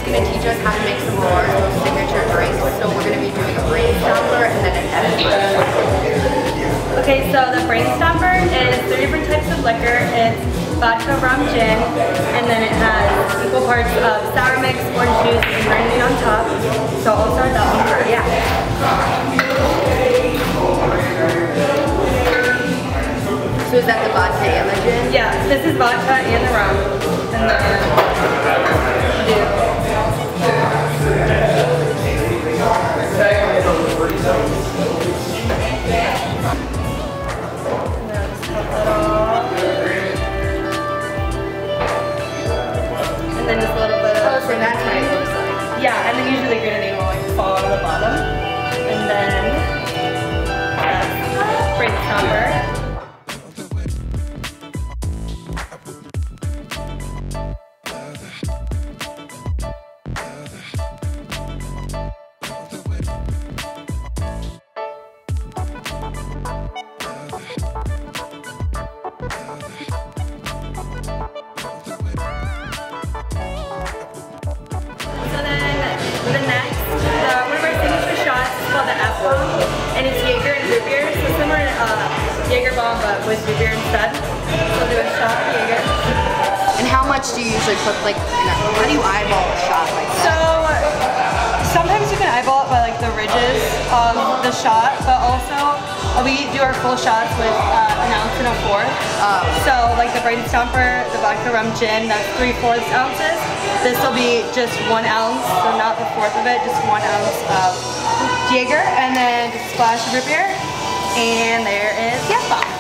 going to teach us how to make some more of those signature drinks. So we're going to be doing a Brainstomper and then an Athens. Okay, so the Brainstomper is 3 different types of liquor. It's vodka, rum, gin, and then it has equal parts of sour mix, orange juice, and grenadine on top. So I'll start that one first. Yeah. So is that the vodka and the gin? Yeah, this is vodka and the rum. And then and then just a little bit of... Oh, so that's what it looks like. Yeah, and then usually the grenadine will like fall on the bottom. And then Brainstomper. And it's Jaeger and root beer, so similar to Jaeger bomb but with root beer instead. So do a shot of Jaeger. And how much do you usually put, like, how do you eyeball a shot like that? So sometimes you can eyeball it by like the ridges of the shot, but also we do our full shots with 1 ounce and a 1/4. So like the Brainstomper, the vodka rum gin, that's 3/4 ounces. This will be just 1 ounce, so not the 1/4 of it, just 1 ounce of Jaeger, and then just a splash of root beer, and there is gas bomb.